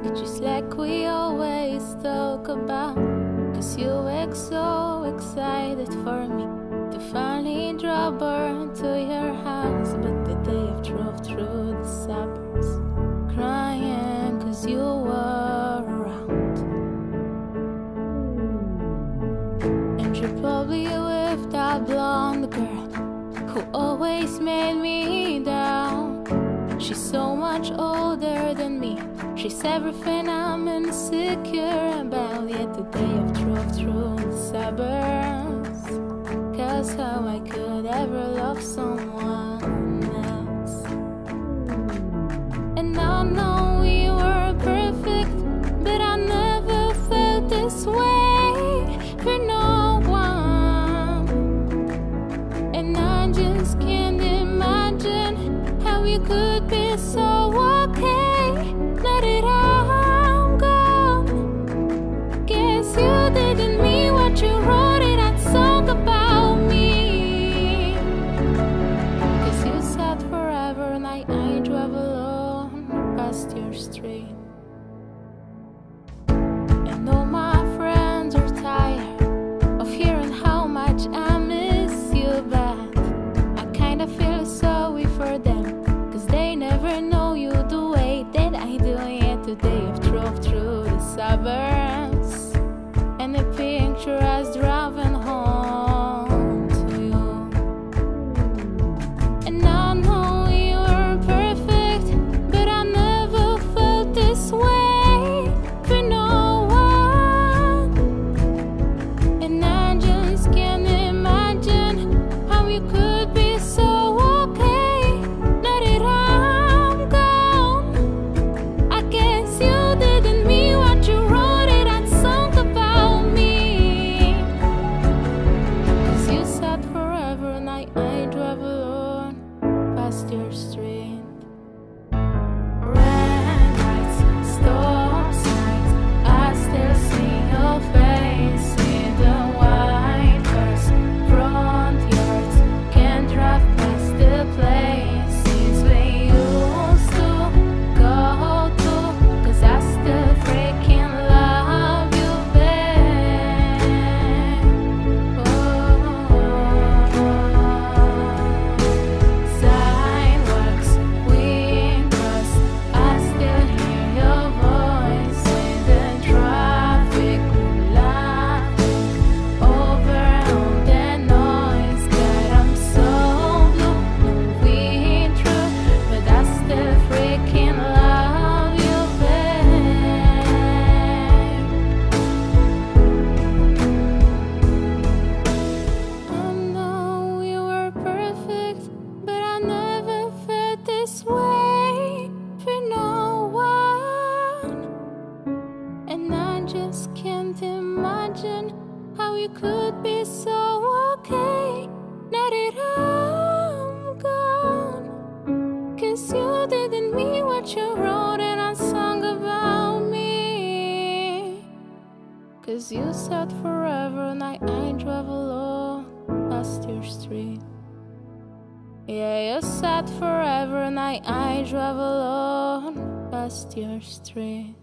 just like we always talk about. Cause you were so excited for me to finally drop her to your house. But the day I drove through the suburbs, crying cause you were around. And you're probably with that blonde girl who always made me down. She's so much older than me, she's everything I'm insecure about. Yet today I've drove through the suburbs, cause how I could ever love someone else. And I know we were perfect, but I never felt this way for no one. And I just can't imagine how you could be so okay now that I'm gone. Guess you didn't mean what you wrote in that song about me. Cause you said forever and I drove alone past your street. And all my friends are tired of hearing how much I miss you, but I kinda feel sorry for them, cause they never know you the way that I do. Yet today I've drove through the suburbs, and the picture us driving home to you. And I know we were perfect, but I never felt this way for no one. And I just can't imagine how you could be so okay now that I'm gone. I guess you didn't mean what you wrote in that song about me. Cause you said forever and I drove alone past your street. Red lights, stop signs, I still see your face in the white cars, front yards, can't drive past the places we used to go to. Cause I still freaking love you, babe. Sidewalks, we crossed, I still hear your voice in the traffic. We're laughing over all the noise. God, I'm so blue, no we true, but I still freaking love you, babe. I know we were perfect, but I never felt this way for no one. And I just can't imagine how you could be so okay now that I'm gone. Cause you didn't mean what you wrote in a song about me. Cause you said forever and I drove alone past your street. Yeah, you said forever and I drove alone past your street.